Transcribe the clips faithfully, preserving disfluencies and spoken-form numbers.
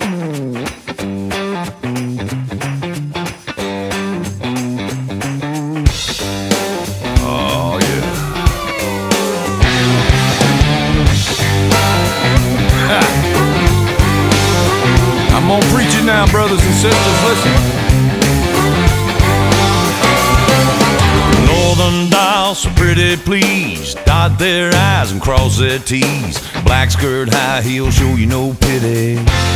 I'm gonna preach it now, brothers and sisters, listen. Northern dolls so pretty please, dot their I's and cross their T's. Black skirt, high heels, show you no pity.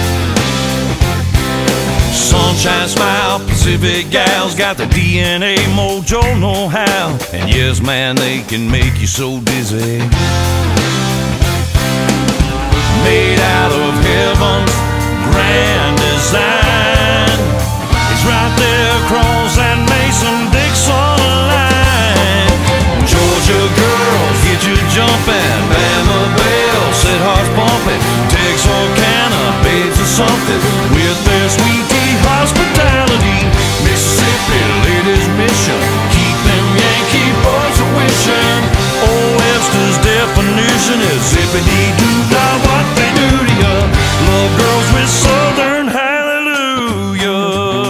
Sunshine smile, Pacific gals, got the D N A, mojo, know how. And yes, man, they can make you so dizzy. Made out of heaven's grand design, it's right there across that Mason-Dixon line. Georgia girls get you jumping, Bama bells set hearts pumping, Texarkana babes or something with their sweet tea hospitality. Mississippi ladies mission, keep them Yankee boys a wishing. Old Webster's definition is zippity-doo-dah, what they do to ya. Love girls with Southern hallelujah.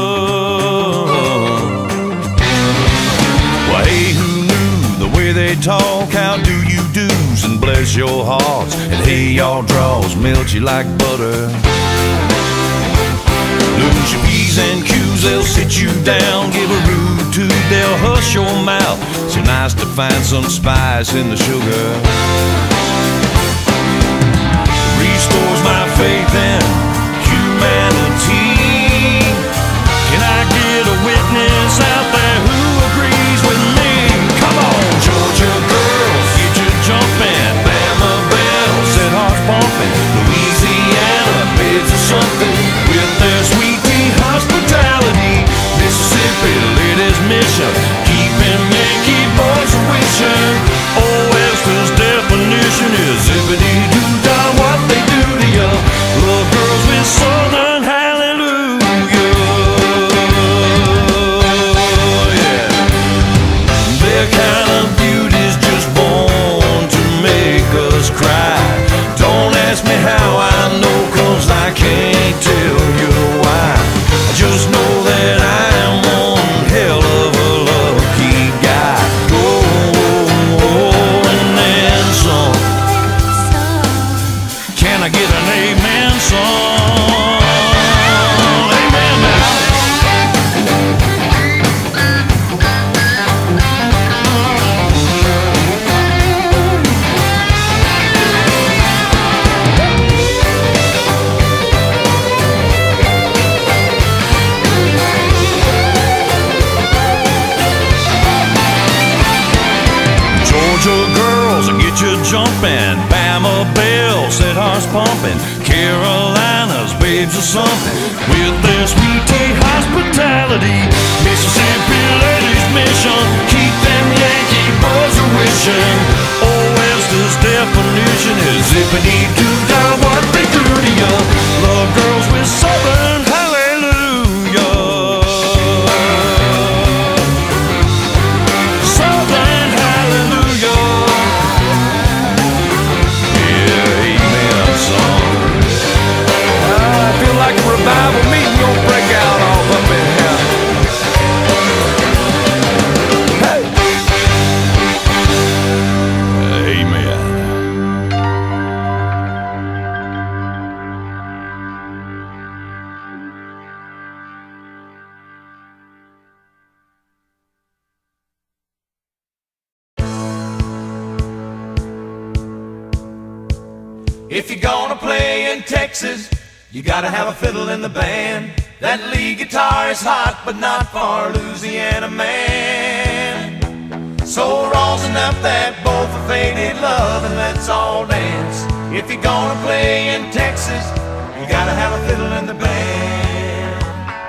Well, hey, who knew the way they talk? How do you do's and bless your hearts? And hey, y'all draws melt you like butter. Lose your P's and Q's, they'll sit you down. Give a rude toot, they'll hush your mouth. So nice to find some spice in the sugar. Restores my faith in humanity. Can I get a witness out there who agrees with me? Come on, Georgia girls, get you jumping. Bama bells, set hearts pumping. Louisiana babes or something with their sweet tea hospitality. Mississippi ladies mission, keeping Yankee boys wishing. Old Webster's definition is zippity-doo-dah, what they do to ya. Love girls with Southern hallelujah. Yeah, their kind of beauty's just born to make us cry. Don't ask me how I know, cause I can't tell you why. I just know that I am one hell of a lucky guy. Oh, oh, and then some. Can I get an amen song? Amen now. Georgia girls will get you jumping, Bama bells set hearts pumping, Carolinas babes or something with their sweet tea hospitality. Mississippi ladies mission, keep them Yankee boys a wishing. Old Webster's definition is zippity-doo-dah, what they do to ya. Love girls with Southern hallelujah. Southern hallelujah. Yeah, amen song. I feel like a revival meeting gonna break out all up in here. Hey. Amen. If you're gonna play in Texas, you gotta have a fiddle in the band. That lead guitar is hot, but not for a Louisiana man. So rosin up that bowl for faded love and let's all dance. If you're gonna play in Texas, you gotta have a fiddle in the band.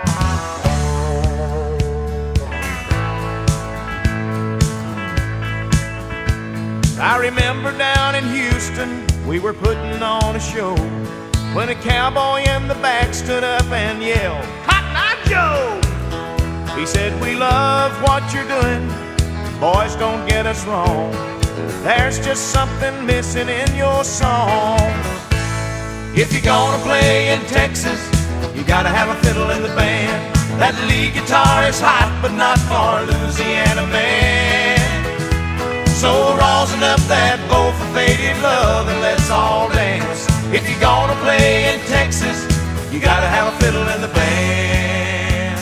I remember down in Houston, we were putting on a show when a cowboy in the back stood up and yelled, "Cotton Eye Joe!" He said, "We love what you're doing, boys, don't get us wrong. There's just something missing in your song. If you're gonna play in Texas, you gotta have a fiddle in the band. That lead guitar is hot, but not for a Louisiana man. So rosin up that bow for faded love and let's all dance. If you're gonna play in Texas, you gotta have a fiddle in the band.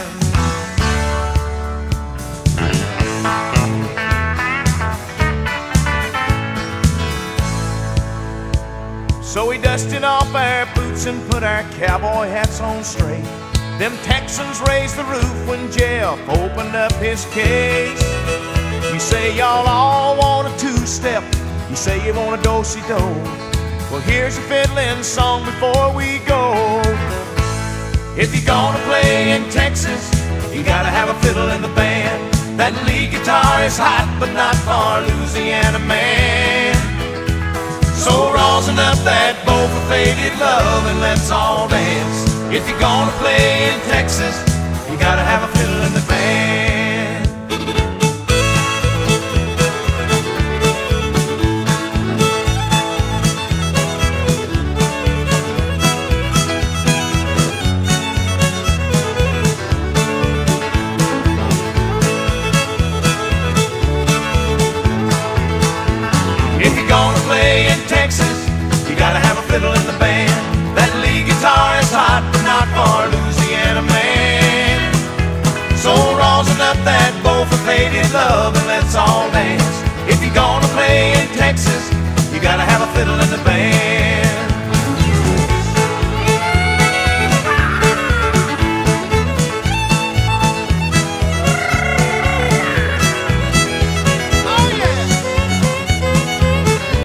So we dusted off our boots and put our cowboy hats on straight. Them Texans raised the roof when Jeff opened up his case. You say y'all all want a two-step, you say you want a do-si-do. Well, here's a fiddling song before we go. If you're gonna play in Texas, you gotta have a fiddle in the band. That lead guitar is hot, but not for a Louisiana man. So rosin up that bow for faded love and let's all dance. If you're gonna play in Texas, you gotta have a fiddle in the band.